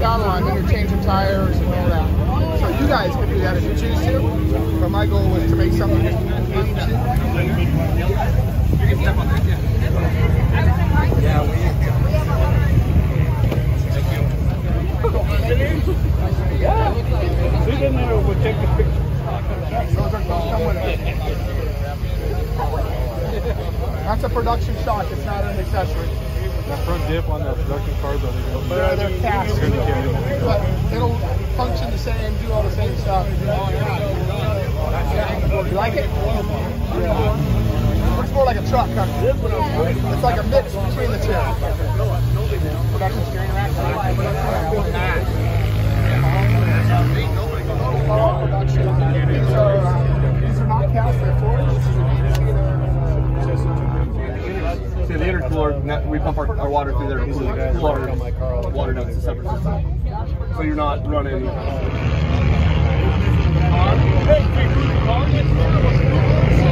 down the line, then you're changing tires and all that. So you guys can do that if you choose to. But my goal was to make something that you can step on that, yeah. Yeah, we in there, we'll take the picture. Those come with it. That's a production shock, it's not an accessory. That front dip on the production cars, they're cast. But it'll function the same, do all the same stuff. You like it? Yeah. Looks more like a truck, huh? It's like a mix between the two. Production steering rack. These are not cast, they're forged. See, the intercooler, we pump our water through there to cool our water down. It's a separate system. So you're not running. Hey,